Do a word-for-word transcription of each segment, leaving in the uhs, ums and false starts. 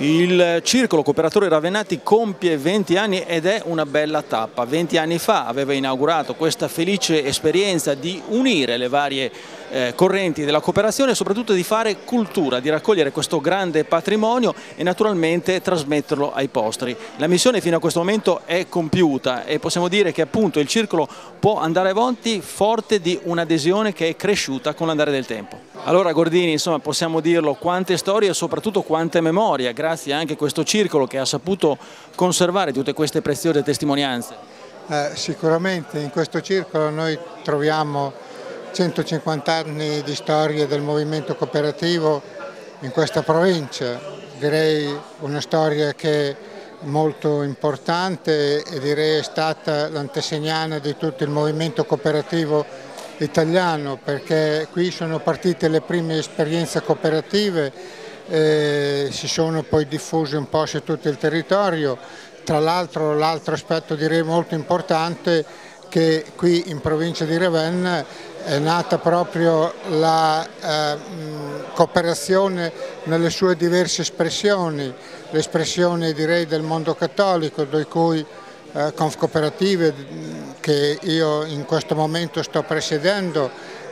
Il Circolo Cooperatori Ravennati compie venti anni ed è una bella tappa. venti anni fa aveva inaugurato questa felice esperienza di unire le varie eh, correnti della cooperazione e soprattutto di fare cultura, di raccogliere questo grande patrimonio e naturalmente trasmetterlo ai posteri. La missione fino a questo momento è compiuta e possiamo dire che appunto il Circolo può andare avanti forte di un'adesione che è cresciuta con l'andare del tempo. Allora Gordini, insomma, possiamo dirlo, quante storie e soprattutto quante memorie, grazie anche a questo circolo che ha saputo conservare tutte queste preziose testimonianze. Eh, sicuramente in questo circolo noi troviamo centocinquanta anni di storia del movimento cooperativo in questa provincia, direi una storia che è molto importante e direi è stata l'antesignana di tutto il movimento cooperativo italiano, perché qui sono partite le prime esperienze cooperative, eh, si sono poi diffuse un po' su tutto il territorio. Tra l'altro l'altro aspetto direi molto importante che qui in provincia di Ravenna è nata proprio la eh, cooperazione nelle sue diverse espressioni, l'espressione direi del mondo cattolico, di cui eh, Confcooperative che io in questo momento sto presiedendo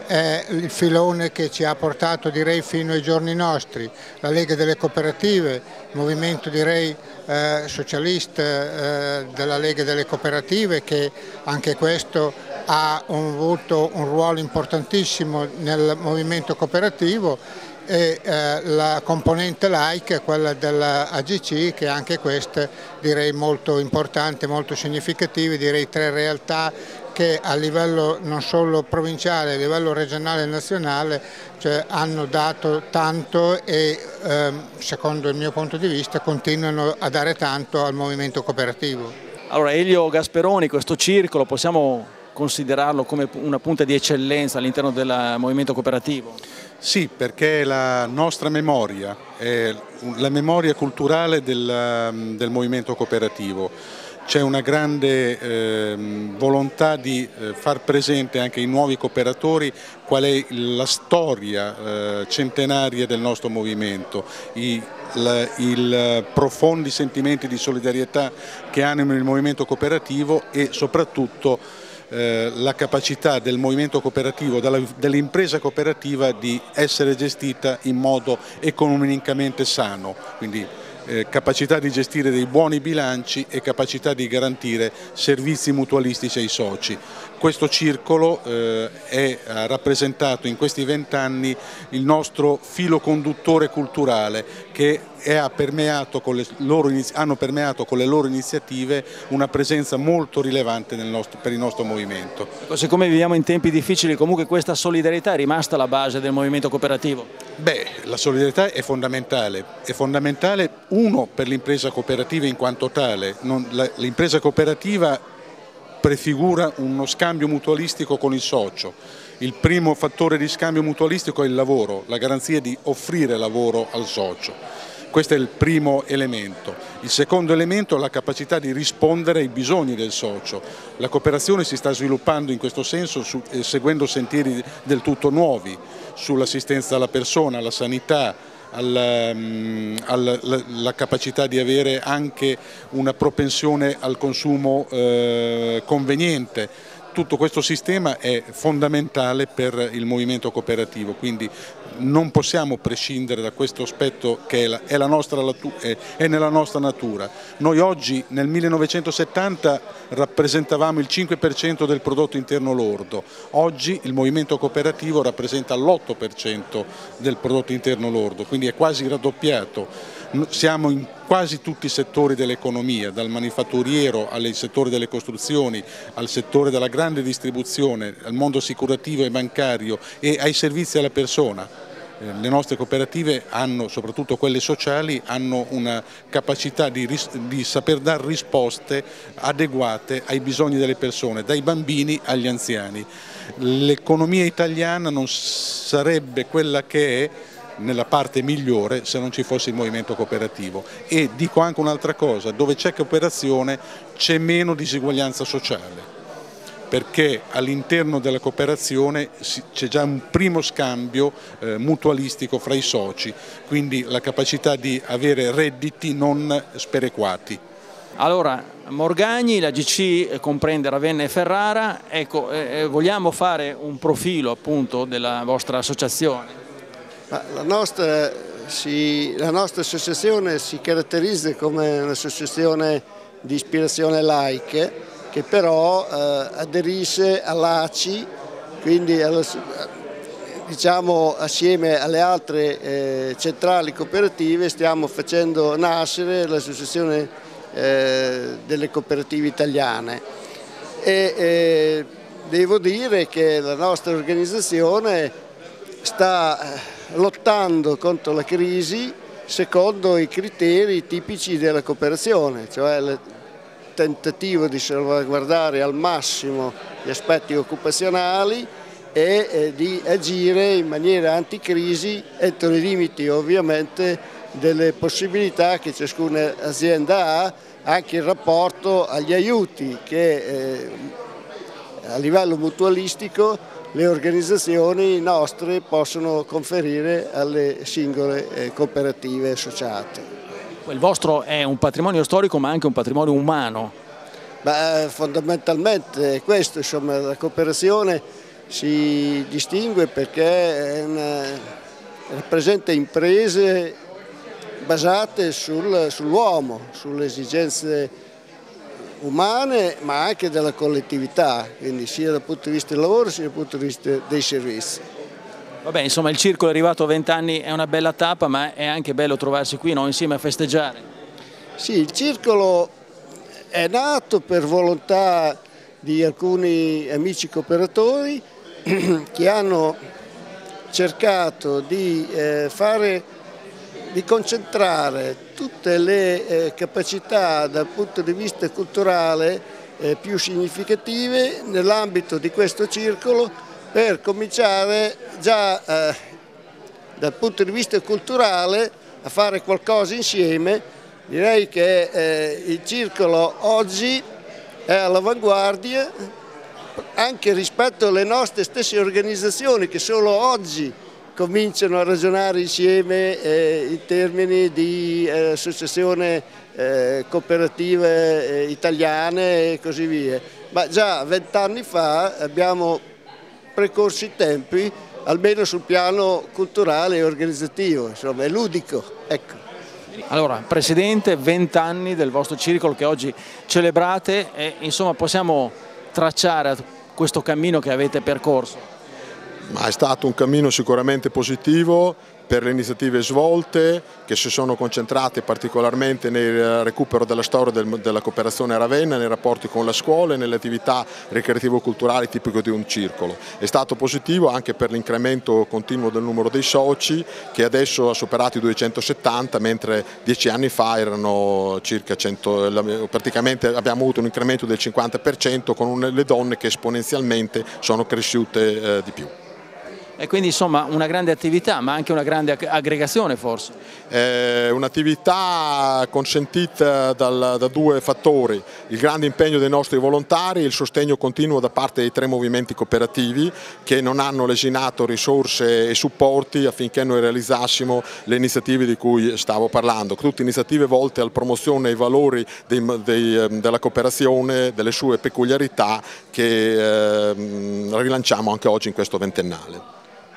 è il filone che ci ha portato direi fino ai giorni nostri, la Lega delle Cooperative, il movimento direi eh, socialista eh, della Lega delle Cooperative, che anche questo ha avuto un ruolo importantissimo nel movimento cooperativo, e eh, la componente laica, quella dell'A G C, che anche questa direi molto importante, molto significativa, direi tre realtà che a livello non solo provinciale, a livello regionale e nazionale cioè, hanno dato tanto e ehm, secondo il mio punto di vista continuano a dare tanto al movimento cooperativo. Allora Elio Gasperoni, questo circolo possiamo considerarlo come una punta di eccellenza all'interno del movimento cooperativo? Sì, perché la nostra memoria è la memoria culturale del, del movimento cooperativo. C'è una grande eh, volontà di eh, far presente anche ai nuovi cooperatori qual è la storia eh, centenaria del nostro movimento, i, la, i profondi sentimenti di solidarietà che animano il movimento cooperativo e soprattutto eh, la capacità del movimento cooperativo, dell'impresa cooperativa di essere gestita in modo economicamente sano. Quindi, Eh, capacità di gestire dei buoni bilanci e capacità di garantire servizi mutualistici ai soci. Questo circolo eh, è, ha rappresentato in questi vent'anni il nostro filo conduttore culturale che è, ha permeato con le loro, hanno permeato con le loro iniziative una presenza molto rilevante nel nostro, per il nostro movimento. Siccome viviamo in tempi difficili, comunque questa solidarietà è rimasta alla base del movimento cooperativo? Beh, la solidarietà è fondamentale, è fondamentale uno per l'impresa cooperativa in quanto tale. L'impresa cooperativa prefigura uno scambio mutualistico con il socio. Il primo fattore di scambio mutualistico è il lavoro, la garanzia di offrire lavoro al socio. Questo è il primo elemento. Il secondo elemento è la capacità di rispondere ai bisogni del socio. La cooperazione si sta sviluppando in questo senso su, eh, seguendo sentieri del tutto nuovi sull'assistenza alla persona, alla sanità, alla, um, alla la, la capacità di avere anche una propensione al consumo eh, conveniente. Tutto questo sistema è fondamentale per il movimento cooperativo, quindi non possiamo prescindere da questo aspetto che è, la, è, la nostra, è, è nella nostra natura. Noi oggi nel millenovecentosettanta rappresentavamo il cinque per cento del prodotto interno lordo, oggi il movimento cooperativo rappresenta l'otto per cento del prodotto interno lordo, quindi è quasi raddoppiato. Siamo in quasi tutti i settori dell'economia, dal manifatturiero al settore delle costruzioni, al settore della grande distribuzione, al mondo assicurativo e bancario e ai servizi alla persona. Le nostre cooperative hanno, soprattutto quelle sociali, hanno una capacità di, di saper dare risposte adeguate ai bisogni delle persone, dai bambini agli anziani. L'economia italiana non sarebbe quella che è nella parte migliore se non ci fosse il movimento cooperativo, e dico anche un'altra cosa: dove c'è cooperazione c'è meno disuguaglianza sociale. perché all'interno della cooperazione c'è già un primo scambio eh, mutualistico fra i soci, quindi la capacità di avere redditi non sperequati. Allora, Morgagni, la G C comprende Ravenna e Ferrara, ecco, eh, vogliamo fare un profilo appunto della vostra associazione? Ma la, nostra, si, la nostra associazione si caratterizza come un'associazione di ispirazione laica che però eh, aderisce all'A C I, quindi alla, diciamo assieme alle altre eh, centrali cooperative stiamo facendo nascere l'associazione Eh, delle cooperative italiane e eh, devo dire che la nostra organizzazione sta lottando contro la crisi secondo i criteri tipici della cooperazione, cioè il tentativo di salvaguardare al massimo gli aspetti occupazionali e eh, di agire in maniera anticrisi entro i limiti ovviamente delle possibilità che ciascuna azienda ha, anche in rapporto agli aiuti che eh, a livello mutualistico le organizzazioni nostre possono conferire alle singole eh, cooperative associate. Il vostro è un patrimonio storico ma anche un patrimonio umano. Beh, fondamentalmente è questo, insomma, la cooperazione si distingue perché è una, rappresenta imprese basate sul, sull'uomo, sulle esigenze umane ma anche della collettività, quindi sia dal punto di vista del lavoro sia dal punto di vista dei servizi. Vabbè, insomma, il circolo è arrivato a vent'anni, è una bella tappa, ma è anche bello trovarsi qui, no? Insieme a festeggiare. Sì, il circolo è nato per volontà di alcuni amici cooperatori che hanno cercato di eh, fare di concentrare tutte le eh, capacità dal punto di vista culturale eh, più significative nell'ambito di questo circolo per cominciare già eh, dal punto di vista culturale a fare qualcosa insieme. Direi che eh, il circolo oggi è all'avanguardia anche rispetto alle nostre stesse organizzazioni che solo oggi cominciano a ragionare insieme eh, in termini di eh, associazione eh, cooperative eh, italiane e così via. Ma già vent'anni fa abbiamo precorso i tempi, almeno sul piano culturale e organizzativo, insomma è ludico. Ecco. Allora, Presidente, vent'anni del vostro circolo che oggi celebrate e insomma possiamo tracciare questo cammino che avete percorso. Ma è stato un cammino sicuramente positivo per le iniziative svolte che si sono concentrate particolarmente nel recupero della storia del, della cooperazione a Ravenna, nei rapporti con la scuola e nelle attività ricreativo-culturali tipiche di un circolo. È stato positivo anche per l'incremento continuo del numero dei soci che adesso ha superato i duecentosettanta mentre dieci anni fa erano circa cento, praticamente abbiamo avuto un incremento del cinquanta per cento con le donne che esponenzialmente sono cresciute eh, di più. E quindi insomma una grande attività ma anche una grande aggregazione forse. È un'attività consentita dal, da due fattori, il grande impegno dei nostri volontari e il sostegno continuo da parte dei tre movimenti cooperativi che non hanno lesinato risorse e supporti affinché noi realizzassimo le iniziative di cui stavo parlando, tutte iniziative volte alla promozione e ai valori dei, dei, della cooperazione, delle sue peculiarità che eh, rilanciamo anche oggi in questo ventennale.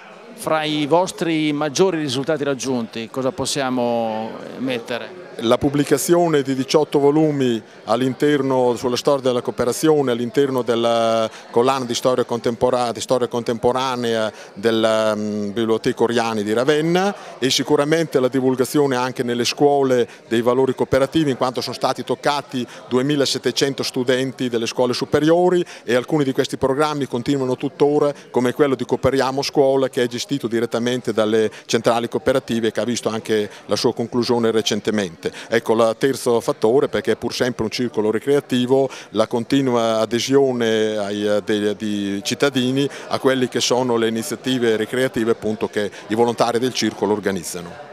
Fra i vostri maggiori risultati raggiunti cosa possiamo mettere? La pubblicazione di diciotto volumi all'interno sulla storia della cooperazione all'interno della collana di storia contemporanea, di storia contemporanea della um, Biblioteca Oriani di Ravenna e sicuramente la divulgazione anche nelle scuole dei valori cooperativi in quanto sono stati toccati duemilasettecento studenti delle scuole superiori e alcuni di questi programmi continuano tuttora come quello di Cooperiamo Scuola che è gestito direttamente dalle centrali cooperative e che ha visto anche la sua conclusione recentemente. Ecco il terzo fattore perché è pur sempre un circolo ricreativo la continua adesione ai, dei, di cittadini a quelle che sono le iniziative ricreative appunto che i volontari del circolo organizzano.